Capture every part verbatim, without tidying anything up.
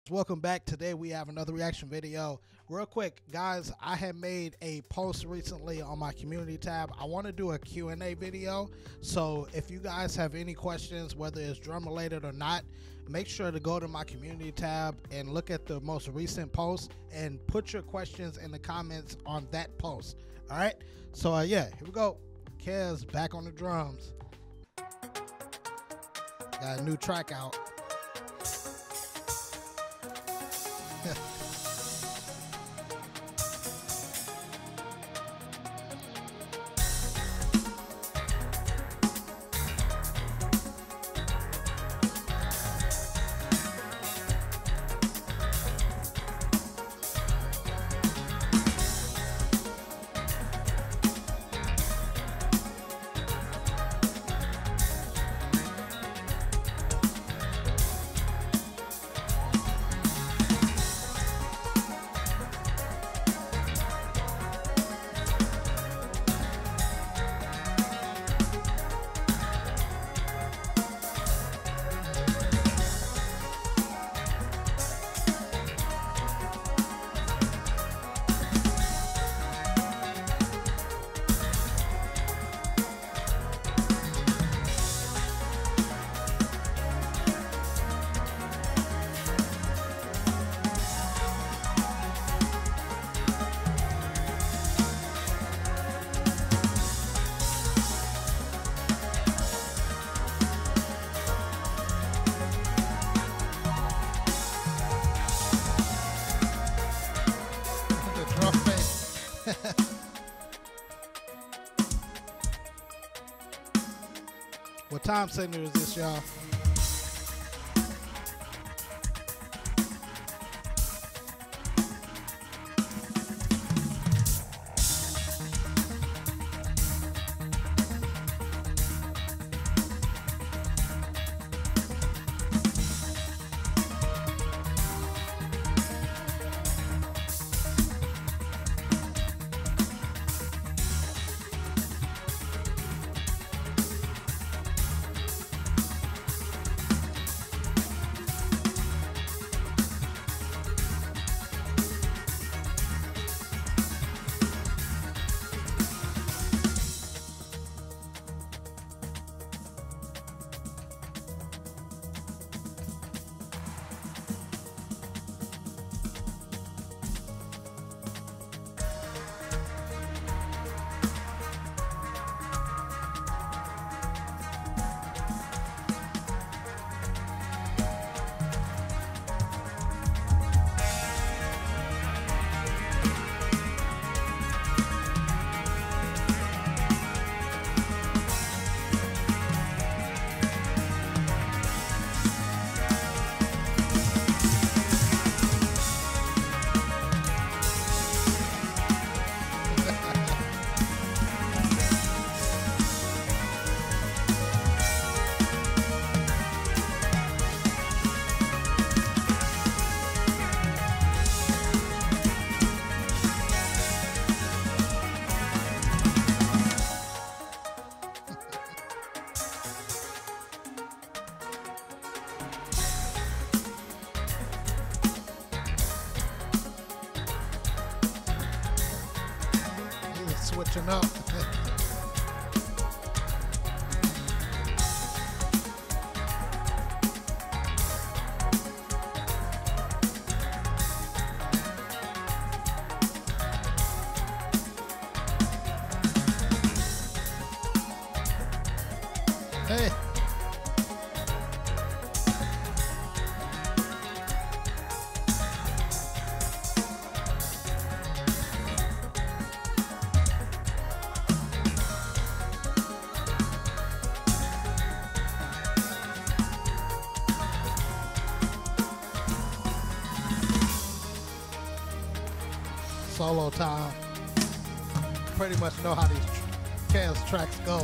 Welcome back. Today we have another reaction video. Real quick, guys, I had made a post recently on my community tab. I want to do a Q and A video, so if you guys have any questions, whether it's drum related or not, make sure to go to my community tab and look at the most recent post and put your questions in the comments on that post. All right, so uh, yeah, here we go. Kez back on the drums. Got a new track out. What time signature is this, y'all? Switching up. Hey. Solo time. Pretty much know how these Kez tracks go.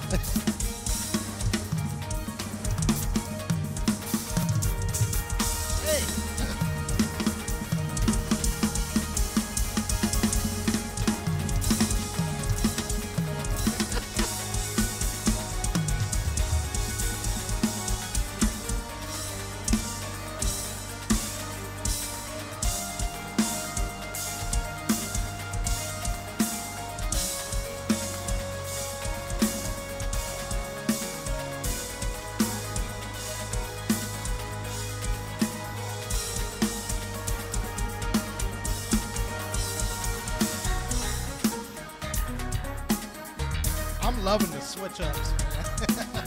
I'm loving the switch ups, man.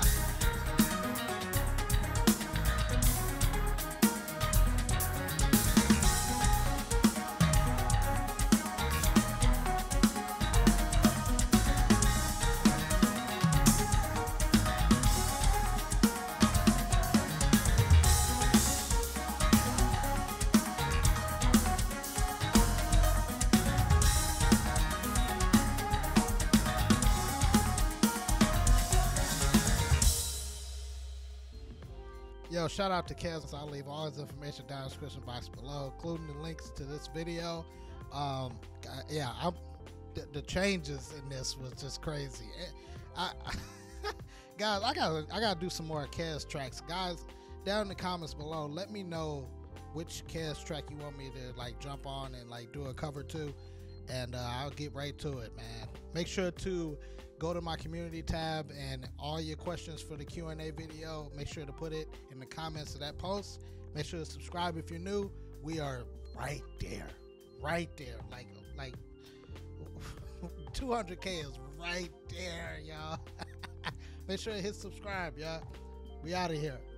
Yo, shout out to Kez. I'll leave all his information down in the description box below, including the links to this video. Um, yeah, I'm, the, the changes in this was just crazy. I, I guys, I gotta, I gotta do some more Kez tracks. Guys, down in the comments below, let me know which Kez track you want me to like jump on and like do a cover to, and uh, I'll get right to it, man. Make sure to go to my community tab, and all your questions for the Q and A video, make sure to put it in the comments of that post. Make sure to subscribe if you're new. We are right there, right there. Like, like two hundred K is right there, y'all. Make sure to hit subscribe, y'all. We out of here.